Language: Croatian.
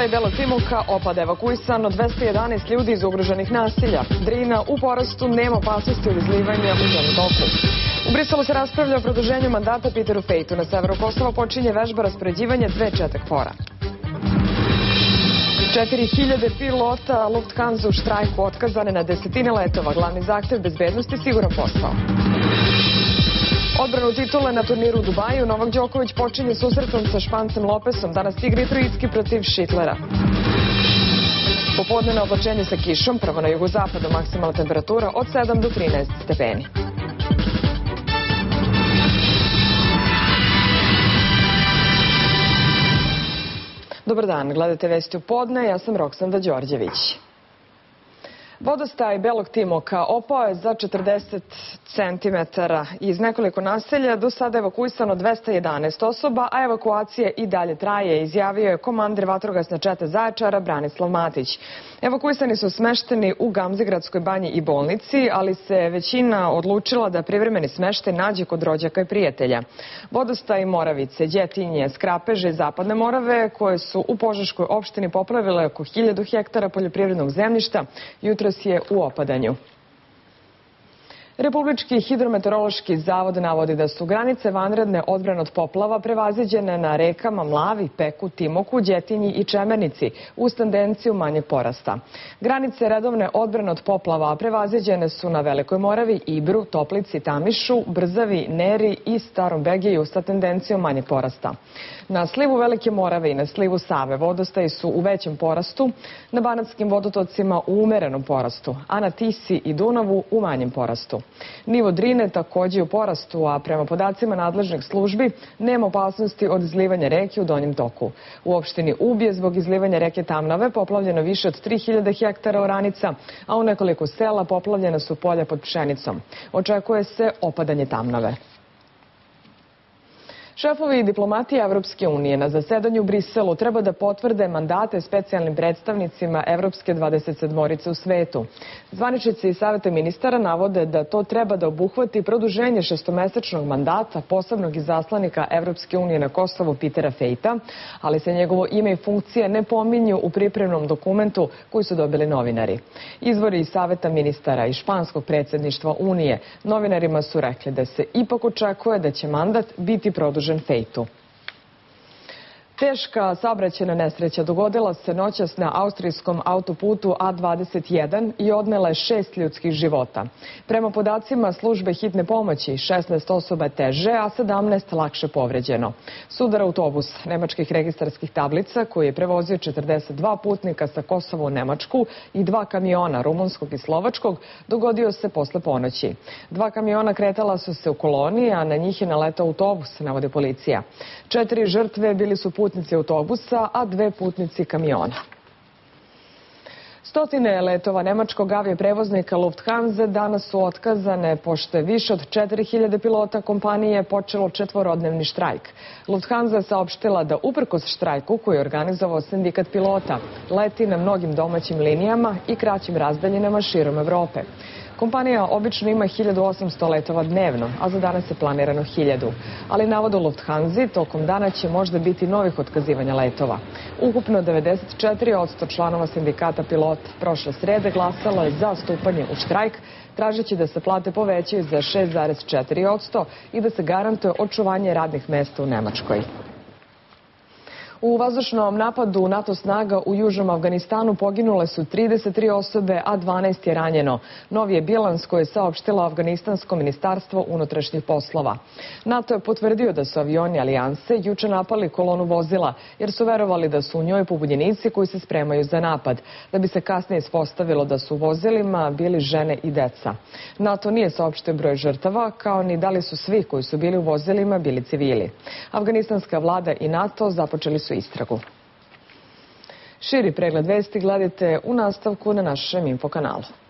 Vodostaj Belog Timoka, opad evakuisano 211 ljudi iz ugroženih naselja. Drina u porastu, nema opasnosti od izlivanja u njenom toku. U Briselu se raspravlja o produženju mandata Peteru Fejtu. Na severu Kosova počinje vežba raspoređivanja 2 četek-fora. 4000 pilota Lufthansa u štrajku, otkazane na desetine letova. Glavni zahtev bezbednosti, siguran posao. Odbranu titule na turniru u Dubaju Novak Đoković počinje susretom sa Špancem Lopesom. Danas igra Trojicki protiv Šitlera. Popodnevno oblačenje sa kišom, prvo na jugozapadu, maksimalna temperatura od 7 do 13 stepeni. Dobar dan, gledate Vesti u podne, ja sam Roksanda Đorđević. Vodostaj Belog Timoka opao je za 40 cm. Iz nekoliko naselja do sada evakuisano 211 osoba, a evakuacija i dalje traje, izjavio je komandir vatrogasne čete Zaječara Branislav Matić. Evakuisani su smešteni u Gamzigradskoj banji i bolnici, ali se većina odlučila da privremeni smeštaj nađe kod rođaka i prijatelja. Vodostaj Moravice, Đetinje, Skrapeže i Zapadne Morave, koje su u Požeškoj opštini poplavile oko 1000 hektara poljoprivrednog zemljišta, jutros je u opadanju. Republički hidrometeorološki zavod navodi da su granice vanredne odbrane od poplava prevaziđene na rekama Mlavi, Peku, Timoku, Đetinji i Čemernici uz tendenciju manjeg porasta. Granice redovne odbrane od poplava prevaziđene su na Velikoj Moravi, Ibru, Toplici, Tamišu, Brzavi, Neri i Starom Begeju sa tendencijom manjeg porasta. Na slivu Velike Morave i na slivu Save vodostaji su u većem porastu, na banatskim vodotocima u umerenom porastu, a na Tisi i Dunavu u manjem porastu. Nivo Drine takođe u porastu, a prema podacima nadležnih službi nema opasnosti od izlivanja reke u donjem toku. U opštini Ub je zbog izlivanja reke Tamnave poplavljeno više od 3000 hektara oranica, a u nekoliko sela poplavljena su polja pod pšenicom. Očekuje se opadanje Tamnave. Šefovi diplomatije Evropske unije na zasedanju u Briselu treba da potvrde mandate specijalnim predstavnicima Evropske 27-orice u svetu. Zvaničnici iz Saveta ministara navode da to treba da obuhvati produženje 6-mesečnog mandata posebnog izaslanika Evropske unije na Kosovu Petera Fejta, ali se njegovo ime i funkcija ne pominju u pripremnom dokumentu koji su dobili novinari. Izvori iz Saveta ministara i španskog predsjedništva Unije novinarima su rekli da se ipak očekuje da će mandat biti produžen Fejtu. Teška saobraćajna nesreća dogodila se noćas na austrijskom autoputu A21 i odnela je 6 ljudskih života. Prema podacima službe hitne pomoći, 16 osoba je teže, a 17 lakše povređeno. Sudar autobus nemačkih registarskih tablica koji je prevozio 42 putnika sa Kosova u Nemačku i 2 kamiona rumunskog i slovačkog dogodio se posle ponoći. 2 kamiona kretala su se u koloni, a na njih je naletao autobus, navodi policija. 4 žrtve bili su putnici autobusa, a 2 putnici kamiona. Stotine letova nemačkog avioprevoznika Lufthansa danas su otkazane, pošto je više od 4000 pilota kompanije počelo 4-dnevni štrajk. Lufthansa je saopštila da uprkos štrajku koji je organizovao sindikat pilota, leti na mnogim domaćim linijama i kraćim razdaljinama širom Evrope. Kompanija obično ima 1800 letova dnevno, a za danas je planirano 1000. Ali navode u Lufthansi, tokom dana će možda biti novih otkazivanja letova. Ukupno 94% članova sindikata pilota prošle srede glasalo je za stupanje u štrajk, tražeći da se plate povećaju za 6,4% i da se garantuje očuvanje radnih mesta u Nemačkoj. U vazdušnom napadu NATO snaga u južnom Afganistanu poginule su 33 osobe, a 12 je ranjeno. Novi je bilans koji je saopštilo Afganistansko ministarstvo unutrašnjih poslova. NATO je potvrdio da su avioni alijanse juče napali kolonu vozila, jer su verovali da su u njoj pobunjenici koji se spremaju za napad, da bi se kasnije ispostavilo da su u vozilima bili žene i deca. NATO nije saopštio broj žrtava, kao ni da li su svi koji su bili u vozilima bili civili. Afganistanska vlada i NATO započeli su istragu. Širi pregled vesti gledajte u nastavku na našem info kanalu.